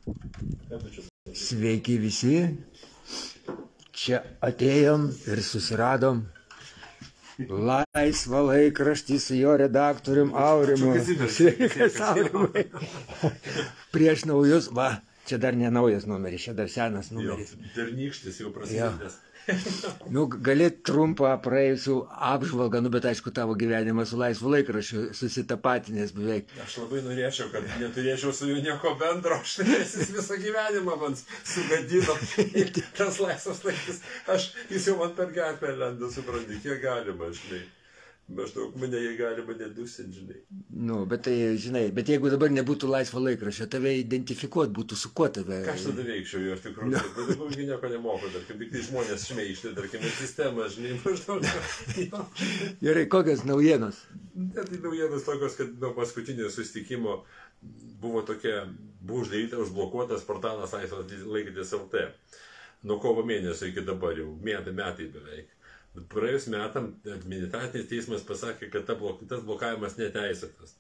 Sveiki visi. Čia atėjom ir susiradom Laisvą laikraštį su jo redaktorium Aurimu. Sveikas, Aurimai. Prieš naujus, va, čia dar ne naujas numeris, čia dar senas numeris. Pernykštis jau prasidės. Nu, gali trumpą praėjusių apžvalgą, nu, bet aišku, tavo gyvenimas su Laisvu laikraščiu susitapatinės beveik. Aš labai norėčiau, kad neturėčiau su juo nieko bendro, jis visą gyvenimą man sugadino. Tas Laisvas laikas, jis jau man per gatvę lenda, supranti, kiek galima, žinai. Maždaug mane jie galima nedusinti, žinai. Nu, bet tai, žinai, bet jeigu dabar nebūtų Laisvo laikraščio, tave identifikuot būtų su kuo tave. Ką aš tada veikčiau jo, iš tikrųjų, bet dabar nieko nemoku, tarkim, tik tai žmonės šmeižti, tarkim, ir sistema, žinai, maždaug. Gerai, kokios naujienos? Tai naujienos tokios, kad nuo paskutinio susitikimo buvo užblokuotas portalas Laisvas laikraštis LT. Nuo kovo mėnesio iki dabar jau, metai beveik. Praėjus metam administracinis teismas pasakė, kad tas blokavimas neteisėtas.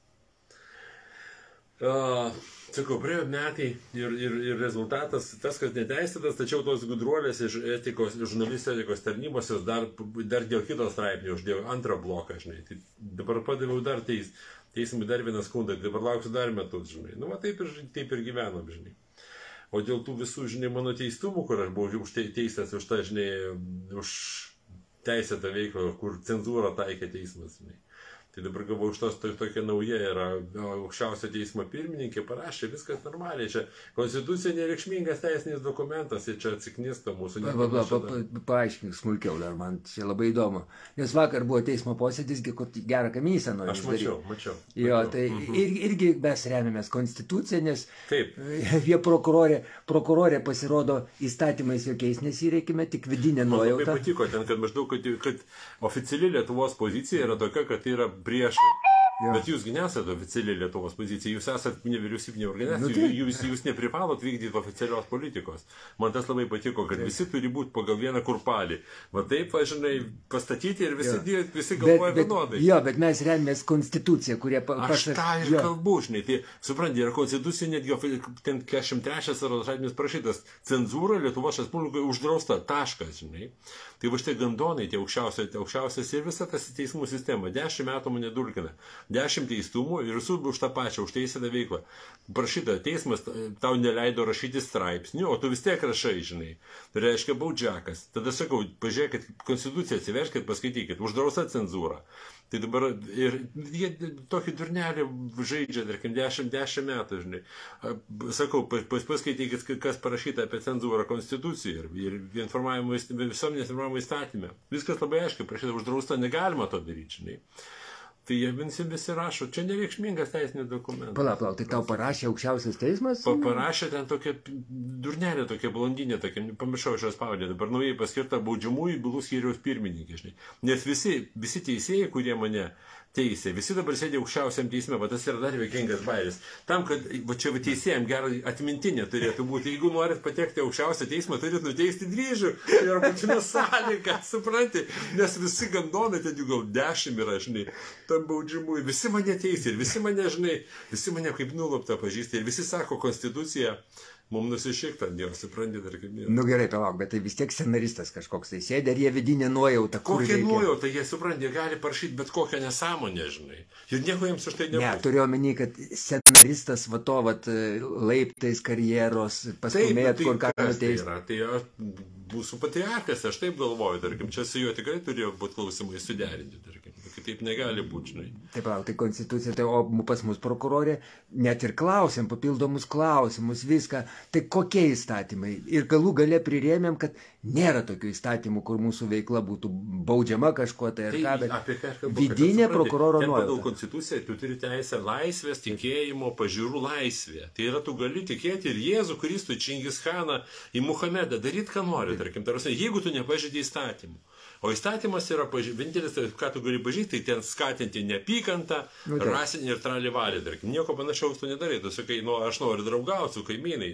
Sakau, praėjo metai ir rezultatas tas, kad neteisėtas, tačiau tos gudruolės iš žurnalistų etikos tarnybos dar dėl kito straipsnio uždėjo antrą bloką, žinai. Tai dabar padaviau dar teismui dar vieną skundą, dabar lauksiu dar metus, žinai. Nu, va, taip ir gyvenom, žinai. O dėl tų visų, žinai, mano teistumų, kur aš buvau teistas už tą, žinai, už teisėtą veiklą, kur cenzūrą taikė teismas. Tai dabar galvoju, už tos tokia nauja yra aukščiausio teismo pirmininkė, parašė, viskas normaliai. Čia konstitucija nereikšmingas teisinis dokumentas ir čia atsiknista mūsų. Paaiškink smulkiau dar, man čia labai įdomu. Nes vakar buvo teismo posėdis, gerą kamisą noriu. Aš mačiau. Jo, tai irgi mes remiamės konstituciją, nes taip. Jie prokurorė pasirodo įstatymais jokiais nesireikime, tik vidinė nuojauta. Man labai patiko ten, kad maždaug, kad oficiali Lietuvos pozicija yra tokia, kad tai yra priešai. Ja. Bet jūsgi nesate oficialiai Lietuvos pozicija, jūs esate nevyriausybinė organizacija, jūs neprivalot vykdyti oficialios politikos. Man tas labai patiko, kad visi turi būti pagal vieną kurpalį. Va taip, žinai, pastatyti ir visi galvoja vienodai. Jo, bet mes remiamės konstituciją, kurie Aš tą ir kalbu, žinai. Tai, supranti, yra konstitucija, netgi ten 43 straipsnis parašytas, cenzūra Lietuvos Respublikoje uždrausta, taškas, žinai. Tai va štai gandonai, tie aukščiausias ir visa tas teismų sistema. 10 metų mane dulkina. 10 teistumų ir visų už tą pačią, už teisėtą veiklą. Prašyta, teismas tau neleido rašyti straipsnių, o tu vis tiek rašai, žinai. Tai reiškia baudžiakas. Tada sakau, pažiūrėkit, konstituciją atsiverškit, paskaitykit, uždrausta cenzūra. Tai dabar ir jie tokį durnelį žaidžia, tarkim, 10 metų, žinai. Sakau, paskaitykit, kas parašyta apie cenzūrą konstituciją ir visuomenės informavimo įstatymę. Viskas labai aiškiai parašyta, uždrausta, negalima to daryti, žinai. Tai jie visi rašo, čia nereikšmingas teisinis dokumentas. Palauk, tai tau parašė aukščiausias teismas? Parašė ten tokia durnelė, tokia blondinė, tokia, pamiršau šios pavadė, dabar naujai paskirta baudžiamųjų bylų skyriaus pirmininkė, žinai. Nes visi teisėjai, kurie mane teisė, visi dabar sėdė aukščiausiam teisme, va tas yra dar veikingas bairis. Tam, kad va čia teisėjams gerai atmintinė turėtų būti, jeigu norit patekti aukščiausią teismą, turit nuteisti dryžių. Tai yra būtina sąlyga, supranti, nes visi gandonai, ten jų gal 10 yra, žinai, tam baudžiamųjų, visi mane teisė ir visi mane, žinai, visi mane kaip nuloptą pažįsta ir visi sako konstituciją. Mums nusišikta, Dievas, supranti, tarkim. Nu gerai, palauk, bet tai vis tiek scenaristas kažkoks tai sėdė, ar jie vidinė nuojauta. Kokia nuojauta, jie supranti, jie gali parašyti bet kokią nesąmonę, žinai. Ir nieko jiems už tai nebus. Ne, turiu omeny, kad scenaristas laiptais karjeros pastumėt, kur ką nuteis. Tai būsiu patriarkas, aš taip galvoju, tarkim, čia su juo tikrai turėjo būti klausimai suderinti, tarkim. Kitaip negali būti, žinai. Taip, tai konstitucija, tai o pas mus prokurorė net ir klausėm, papildomus klausimus, viską. Tai kokie įstatymai? Ir galų gale prirėmėm, kad nėra tokių įstatymų, kur mūsų veikla būtų baudžiama kažkuo tai ar ką, bet vidinė prokuroro nuojauta. Pagal konstituciją tu turi teisę laisvės, tikėjimo, pažiūrų laisvė. Tai yra, tu gali tikėti ir Jėzų Kristų, Čingis Haną, į Muhamedą, daryti, ką nori, tarkim, jeigu tu nepažeidži įstatymų. O įstatymas yra, vienintelis, ką tu gali pažįsti, tai ten skatinti neapykantą, rasinį ir tralivalį, tarkim. Nieko panašaus tu nedarai. Tu sakai, aš noriu draugauti su kaimynais.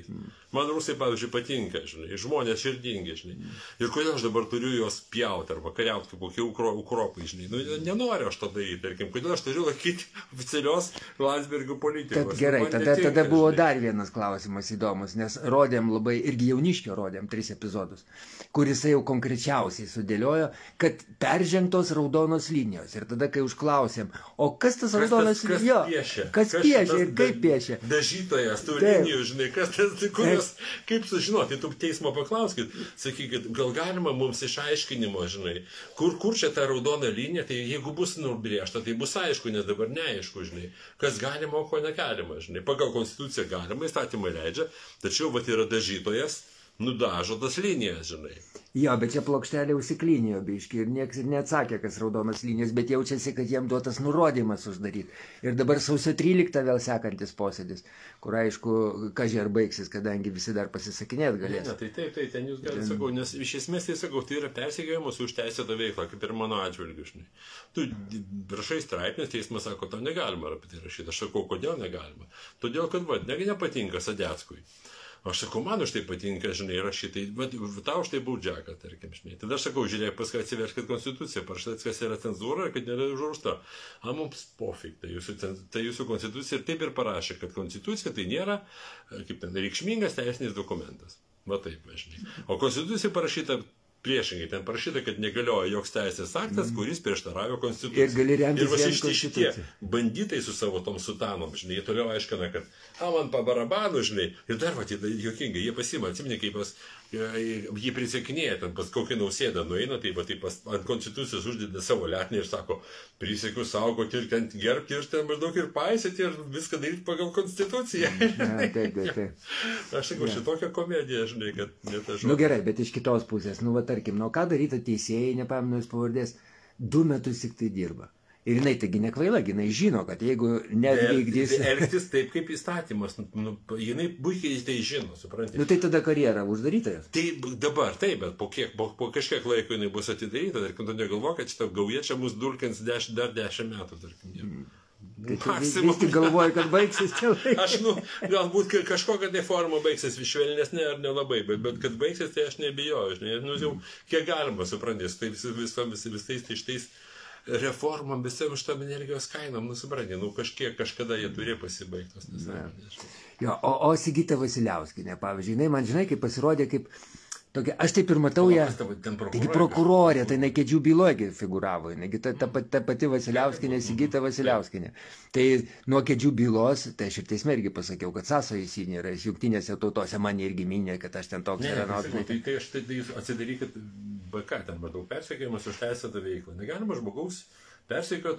Man rusai, pavyzdžiui, patinka, žinai, žmonės širdingi, žinai. Ir kodėl aš dabar turiu juos pjauti arba kariauti kaip kokie ukropai, žinai. Nu, nenoriu aš to daryti, tarkim, kodėl aš turiu laikyti oficialios Landsbergio politikos. Tad gerai, tada buvo dar vienas klausimas įdomus, nes rodėm labai, irgi Jauniškio rodėm 3 epizodus, kuris jau konkrečiausiai sudėliojo, kad peržengtos raudonos linijos. Ir tada, kai užklausėm, o kas tas raudonas linijos? Kas piešia ir kaip piešia? Dažytojas tų linijų, žinai, kas tas, kurios, kaip sužinoti, tu teismo paklauskit, sakykit, gal galima mums išaiškinimo, žinai, kur čia ta raudona linija, tai jeigu bus nubrėžta, tai bus aišku, nes dabar neaišku, žinai, kas galima, o ko negalima, žinai, pagal konstituciją galima, įstatymai leidžia, tačiau vat yra dažytojas, nudažo tas linijas, žinai. Jo, bet čia plokštelė užsiklynijo biški ir niekas ir neatsakė, kas raudonas linijos, bet jaučiasi, kad jiem duotas nurodymas uždaryti. Ir dabar sausio 13 vėl sekantis posėdis, kur aišku, kažkai ar baigsis, kadangi visi dar pasisakinėt galės. Ne, tai ten jūs galite, sakau, nes iš esmės tai sakau, tai yra persekiojimas už teisėtą veiklą, kaip ir mano atžvilgiu, žinai. Tu rašai straipsnis, teismas sako, tau negalima apie tai rašyti. Aš sakau, kodėl negalima? Todėl, kad nepatinka Sadeckui. Aš sakau, man už tai patinka, žinai, rašytai, bet tau už tai baudžiaka, tarkim, žinai. Tada aš sakau, žiūrėk, paskui atsiverskit konstituciją, parašyt, kas yra cenzūra, kad nėra uždrausta. Mums pofik, tai jūsų konstitucija ir taip ir parašė, kad konstitucija tai nėra, kaip ten, reikšmingas teisinis dokumentas. Va taip, žinai. O konstitucija parašyta priešingai, ten parašyta, kad negalioja joks teisės aktas, kuris prieštarauja konstitucijai. Ir gali remtis vien konstituciją. Banditai su savo tom sutanom, žinai, jie toliau aiškina, kad man pabarabanų, žinai, ir dar, va, juokingai, jie pasima, atsimeni, kaip jį prisiekinėja, ten pas kokį Nausėdą nueina, tai ant konstitucijos uždeda savo letnį ir sako, prisiekiu saugoti ir ten gerbti ir ten maždaug ir paisyti ir viską daryti pagal konstituciją. Taip. Aš sakau, šitokia komedija, žinai, kad net aš... Nu gerai, bet iš kitos pusės, nu va tarkim, nu ką daryti teisėjai, nepamenu jūs pavardės, 2 metus tik tai dirba. Ir jinai taigi nekvaila, jinai žino, kad jeigu nevykdys... Elgtis taip kaip įstatymas, jinai puikiai tai žino, suprantate. Nu tai tada karjera uždaryta. Tai dabar, taip, bet po kažkiek laiko jinai bus atidaryta, tarkim, tu negalvo, kad šitą gauja čia mus dulkins dar 10 metų, tarkim. Tai vis tik galvoju, kad baigsis čia laikas. Aš, galbūt kažkokia tai forma baigsis švelnesnė ar nelabai, bet kad baigsis, tai aš nebijoju, žinai, jau kiek galima, suprantis, tai visais šitais reformom, visam šitam energijos kainom, supranti, kažkada jie turėjo pasibaigtos. Jo, o Sigita Vasiliauskienė, pavyzdžiui, jinai man, žinai, kaip pasirodė, kaip tokia, aš taip ir matau ją, taigi prokurorė, tai jinai Kėdžių byloje figuravo, ta pati Vasiliauskienė, Sigita Vasiliauskienė. Tai nuo Kėdžių bylos, tai aš ir teisme irgi pasakiau, kad sąsajai yra, jungtinėse tautose man irgi minė, kad aš ten toks yra. Tai aš atsidarykit BK, ten matau persekiojimas už teisėtą veiklą. Negalima žmogaus persekiot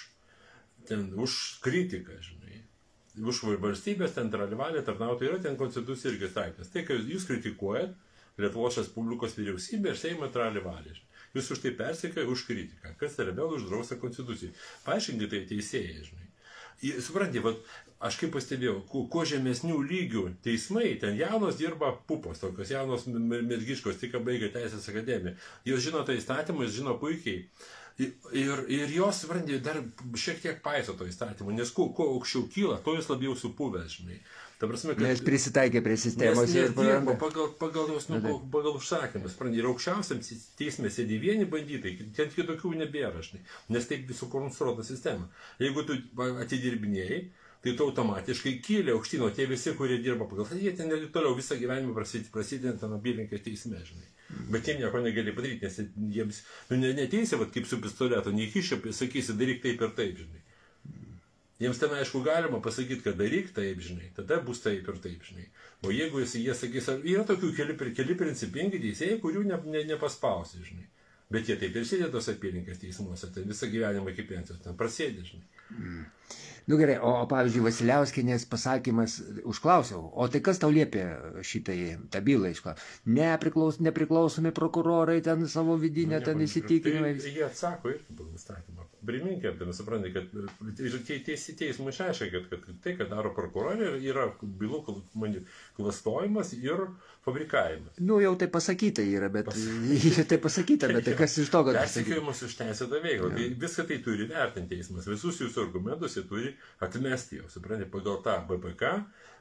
už kritiką, žinai. Už valstybės ten dalyvauja tarnautojai, yra ten konstitucija irgi straipsnis. Tai, kad jūs kritikuojat Lietuvos Respublikos vyriausybę ir Seimą dalyvauja. Jūs už tai persekioja už kritiką. Kas yra vėl uždrausta konstitucijai? Paaiškinkite tai teisėjai, žinai. Supranti, aš kaip pastebėjau, kuo žemesnių lygių teismai, ten jaunos dirba pupos, tokios jaunos mergiškos, tik baigia teisės akademiją. Jos žino tą įstatymą, jos žino puikiai. Ir jos, supranti, dar šiek tiek paiso to įstatymą, nes kuo aukščiau kyla, to jūs labiau supuvęs, žinai. Ta prasme, kad... Nes prisitaikė prie sistemos ir dirba pagal jos, pagal užsakymus. Ir aukščiausiam teisme sėdi vieni bandytai, ten kitokių nebėra, žinai, nes taip sukonstruota sistema. Jeigu tu atidirbinėjai, tai tu automatiškai kyli aukštyn, o tie visi, kurie dirba pagal tai, jie ten toliau visą gyvenimą prasideda ten apylinkės teisme, žinai. Bet jie nieko negali padaryti, nes jiems neteisė, kaip su pistoletu, neįkišia, sakysi, daryk taip ir taip, žinai. Jiems ten, aišku, galima pasakyti, kad daryk taip, žinai, tada bus taip ir taip, žinai. O jeigu jie sakys, yra tokių keli principingi teisėjai, kurių nepaspausi, žinai. Bet jie taip ir sėdė tos apylinkės teismuose, tai visą gyvenimą iki pensijos ten prasėdė, žinai. Nu gerai, o pavyzdžiui, Vasiliauskienės pasakymas, užklausiau, o tai kas tau liepė tą bylą išklausyti? Nepriklausomi prokurorai ten savo vidinę ten įsitikinimai. Jie atsako irgi pagal įstatymą. Priminkė, suprantate, kad teismui išaiškė, kad tai, ką daro prokurorai, yra bylų klastojimas ir fabrikavimas. Nu jau tai pasakyta yra, bet tai pasakyta, bet tai kas iš to, kad... Persekiojimas už teisėtą veiklą. Tai viską tai turi vertinti teismas. Visus jūsų argumentus jie turi atmesti jau, suprantate, pagal tą BPK,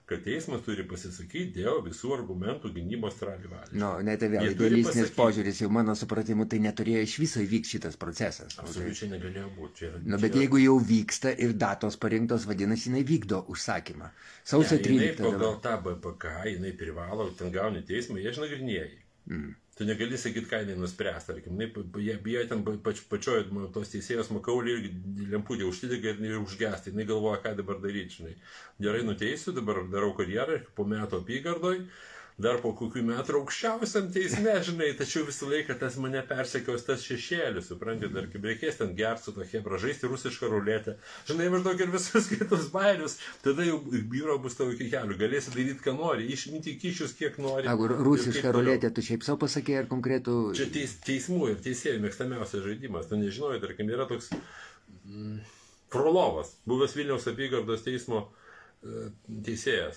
kad teismas turi pasisakyti dėl visų argumentų gynybos tralivalį. Net vėl idealistinis požiūris, jau mano supratimu, tai neturėjo iš viso įvykti šitas procesas. Absoliučiai negalėjo būti. Bet jeigu jau vyksta ir datos parinktos, vadinasi, jinai vykdo užsakymą. Sausio 13. Jinai pagal tą BPK, jinai privalo, ten gauni teismą, jie išnagrinėja. Tu negali sakyti, ką jinai nuspręs, tarkim, jie ten pačioje tos teisėjos Makaulį irgi lemputė užsidega ir užgęsta, jinai galvoja, ką dabar daryti, žinai. Gerai nuteisiu, dabar darau karjerą, po metų apygardoj, dar po kokių metų aukščiausiam teisme, žinai, tačiau visą laiką tas mane persekiaus tas šešėlis, supranti, dar kaip reikės ten gerti su to chebra, žaisti rusišką ruletę, žinai, maždaug ir visus kitus bairius, tada jau biuro bus tavo iki kelių, galėsi daryti, ką nori, išminti kyšius, kiek nori. Rusišką ruletę, tu šiaip savo pasakė ar konkretų... Čia teismų ir teisėjų mėgstamiausias žaidimas, tu nežinojai, tarkim, yra toks Frolovas, buvęs Vilniaus apygardos teismo teisėjas.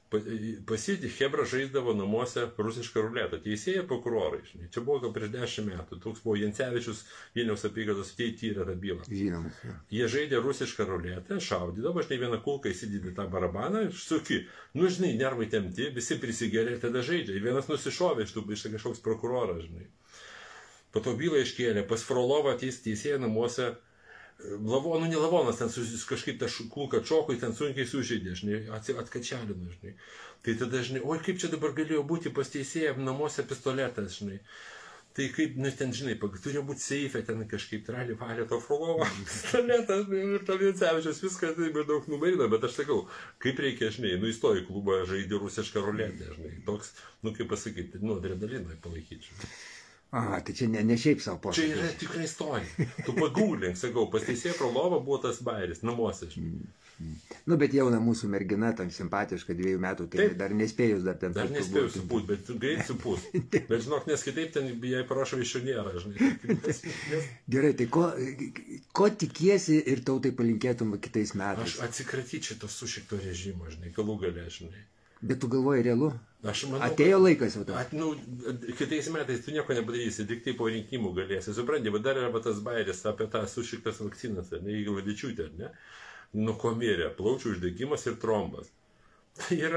Pasėti chebra žaisdavo namuose rusišką ruletą. Teisėjai prokurorai. Žinai. Čia buvo gal prieš 10 metų. Toks buvo Jancevičius Vilniaus apygardos tyrė tą bylą. Žinomas. Jie žaidė rusišką ruletę, šaudydavo, žinai, vieną kulką įsididė tą barabaną ir suki. Žinai, nervai temti, visi prisigeria ir tada žaidžia. Ir vienas nusišovė iš kažkoks prokuroras, žinai. Po to bylą iškėlė. Pas Frolovą teisėjai namuose lavonų, ne lavonas, ten kažkaip tą kulką čokui, ten sunkiai sužeidė, žinai, atkačialino, žinai. Tai tada, žinai, oi, kaip čia dabar galėjo būti pas teisėją namuose pistoletas, žinai. Tai kaip, ten, žinai, turėjo būti seifė, ten kažkaip trali valė to Frolovo pistoletas, ir to Jancevičius viską tai daug numarino, bet aš sakau, kaip reikia, žinai, įstoji į klubą, žaidė rusišką ruletę, žinai, toks, kaip pasakyti, adrenalinai palaikyti, žinai. Aha, tai čia ne šiaip savo posakis. Čia yra tikrai istorija. Tu pagūlink, sakau, pas teisėją Frolovą buvo tas bairis, namuose. Bet jauna mūsų mergina, tam simpatiška, 2 metų, tai taip, dar nespėjus dar ten. Dar nespėjus supūt, bet greit supūt. Bet žinok, nes kitaip ten jai parašo višionierą, žinai. Gerai, tai ko tikiesi ir tautai palinkėtum kitais metais? Aš atsikratyčiau to sušikto režimo, žinai, galų gale, žinai. Bet tu galvoji realu? Aš manau, atėjo laikas jau to. Kitais metais tu nieko nepadarysi, tik tai po rinkimų galėsi. Supranti, bet dar yra tas bairis apie tą sušiktas vakcinas, ne, į Vladičiūtę, ne? Nuo ko mirė, plaučių uždegimas ir trombas. Tai yra,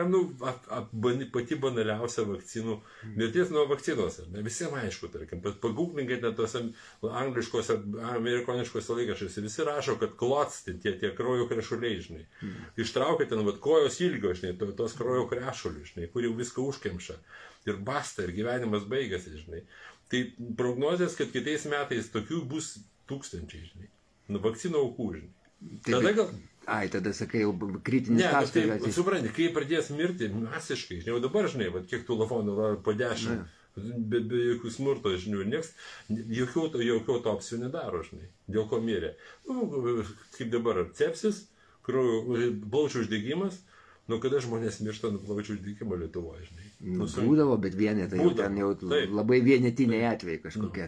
pati banaliausia vakcinų, mirties nuo vakcinos, ne? Visiems aišku, tarkim, pagūglinkite tos angliškose, amerikoniškose laikraščiuose, visi rašo, kad klots, tie kraujo krešuliai, žinai. Ištraukite, kojos ilgio, žinai, tos kraujo krešulių, žinai, kur jau viską užkemša. Ir basta, ir gyvenimas baigėsi, žinai. Tai prognozės, kad kitais metais tokių bus tūkstančiai, žinai. Vakcinų aukų, žinai. Tada gal... Tada sakai, jau kritinis taškas. Tai, supranti, kai pradės mirti masiškai, žinai, dabar, žinai, kiek tų lavonų po 10, be jokių smurto, žinai, nieks, jokių autopsijų nedaro, žinai, dėl ko mirė. Kaip dabar, sepsis, plaučių uždegimas, kada žmonės miršta nuo plaučių uždegimo Lietuvoje, žinai. Būdavo, bet vienetai, ten jau labai vienetiniai atvejai kažkokie.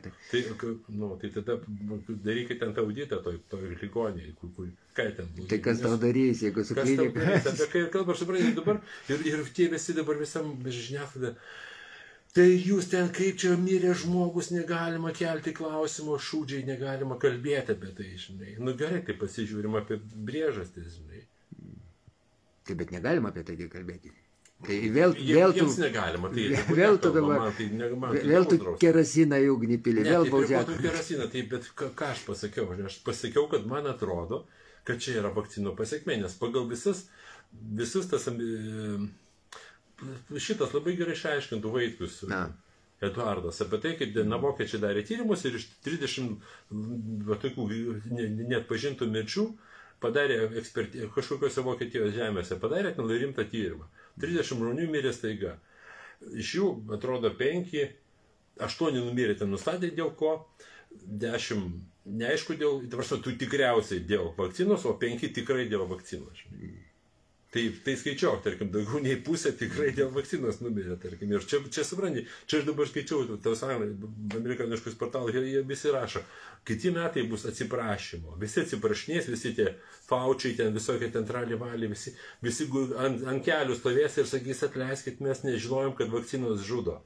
Tai tada darykite ten tą auditą toj ligonėje, ką ten bus. Tai kas tau darys, jeigu su klinika? Kai kalba, suprantate, dabar, ir tie visi dabar visam žiniasklaida, tai jūs ten kaip čia mirė žmogus, negalima kelti klausimo, šūdžiai negalima kalbėti apie tai, žinai. Gerai, tai pasižiūrim apie priežastis, žinai. Taip, bet negalima apie tai kalbėti. Tai vėl tu... negalima, tai vėl tu dabar... Vėl tu kerasiną į ugnį pili, vėl baudžiaką. Ne, tai kerasiną, tai bet ką aš pasakiau? Aš pasakiau, kad man atrodo, kad čia yra vakcinų pasiekmė, nes pagal visus tas... Šitas labai gerai išaiškintų Vaitkus. Eduardas, apie tai, kaip vokiečiai darė tyrimus ir iš 30 tokių net pažintų mirčių padarė kažkokiose Vokietijos žemėse, padarė rimtą tyrimą. 30 žmonių mirė staiga. Iš jų, atrodo, 5, 8 numirė ten nustatė dėl ko, 10 neaišku dėl, tu tikriausiai dėl vakcinos, o 5 tikrai dėl vakcinos. Tai skaičiau, tarkim, daugiau nei pusė tikrai dėl vakcinos numirė, tarkim. Ir čia supranti, čia aš dabar skaičiau, tos amerikaniškus portalus, jie visi rašo, kiti metai bus atsiprašymo, visi atsiprašinės, visi tie Faučiai, ten visokie ten tralivaliai, visi ant kelių stovės ir sakys, atleiskit, mes nežinojom, kad vakcinos žudo.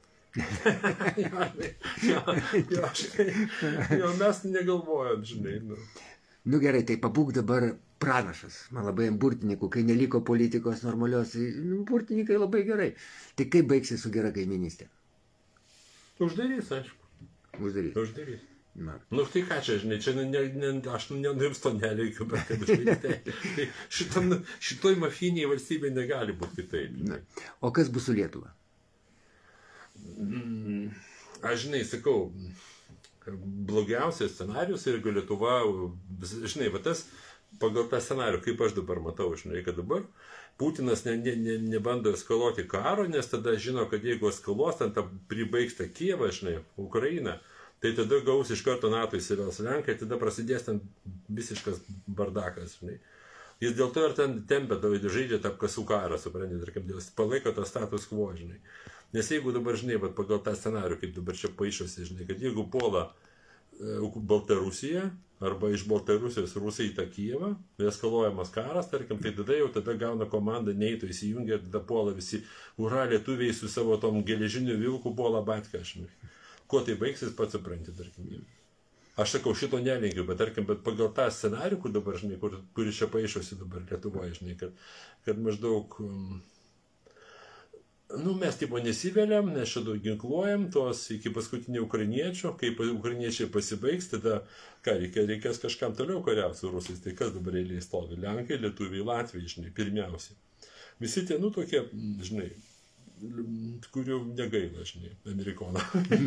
Jo, mes negalvojom, žinai. Gerai, tai pabūk dabar pranašas. Man labai ant burtininkų, kai neliko politikos normalios, burtininkai labai gerai. Tai kaip baigsis su gera kaiminystė? Uždarys, aišku. Uždarys. Na. Nu, tai ką čia, žinai, čia aš jums to nereikiu, bet tai šitoj mafiniai valstybė negali būti kitaip. Na. O kas bus su Lietuva? Aš, žinai, sakau, blogiausias scenarius, jeigu Lietuva, žinai, va tas, pagal tą scenarių, kaip aš dabar matau, žinai, kad dabar Putinas nebando eskaluoti karo, nes tada žino, kad jeigu eskaluos, ten pribaigs tą Kijevą, žinai, Ukrainą, tai tada gaus iš karto NATO įsivels Lenkai, tada prasidės ten visiškas bardakas, žinai. Jis dėl to ir ten tempia, žaidžia tą apkasų karą, supranti, tarkim, jis palaiko tą status quo, žinai. Nes jeigu dabar, žinai, pagal tą scenarių, kaip dabar čia paaišosi, žinai, kad jeigu puola Baltarusija, arba iš Baltarusijos Rusai į tą Kijevą, eskaluojamas karas, tarkim, tai tada jau gauna komandą, neįtų įsijungia, tada puola visi, ura, lietuviai su savo tom geležiniu vilku puola Batką, žinai. Kuo tai baigsis, pats supranti, tarkim. Aš sakau, šito nelinkiu, bet tarkim, bet pagal tą scenarių, kur dabar, žinai, kuris čia paaišosi dabar Lietuvoje, žinai, kad maždaug, mes tipo nesiveliam, nes čia daug ginkluojam, tos iki paskutinio ukrainiečio, kai ukrainiečiai pasibaigs, tada, ką, reikės kažkam toliau kariauti su rusais, tai kas dabar eilėje stovi? Lenkai, lietuviai, latviai, žinai, pirmiausiai. Visi tie, tokie, žinai, kurių negaila, žinai, amerikoną.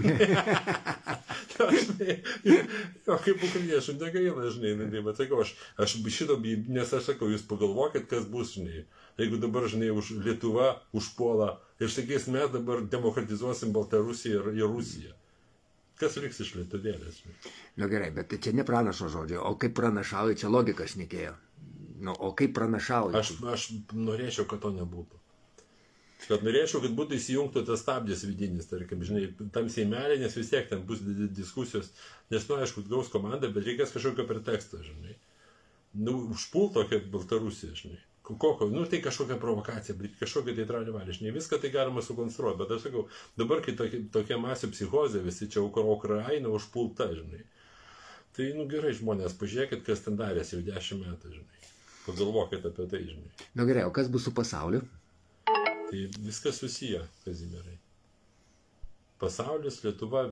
O kaip ukrainiečių negaila, žinai, bet sakau, aš šito, nes aš sakau, jūs pagalvokit, kas bus, žinai, jeigu dabar, žinai, Lietuva užpuola ir sakys, mes dabar demokratizuosim Baltarusiją ir Rusiją. Kas liks iš Lietuvėlės, žinai? Na gerai, bet čia ne pranašo žodžiai, o kaip pranašauja, čia logika šnekėjo. O kaip pranašauja? Aš norėčiau, kad to nebūtų. Kad norėčiau, kad būtų įsijungtų tas stabdis vidinis, tarkim, žinai, tam Seimelė, nes vis tiek ten bus diskusijos, nes, aišku, gaus komandą, bet reikės kažkokio preteksto, žinai. Užpult tokią Baltarusiją, žinai. Kokio, tai kažkokia provokacija, bet kažkokia tai tralivalė, žinai, viską tai galima sukonstruoti, bet aš sakau, dabar, kai tokia masė psichozė, visi čia Ukraina užpulta, žinai. Tai, gerai, žmonės, pažiūrėkit, kas ten darės jau 10 metų, žinai. Pagalvokit apie tai, žinai. Na gerai, o kas bus su pasauliu? Tai viskas susiję, Kazimierai. Pasaulis, Lietuva,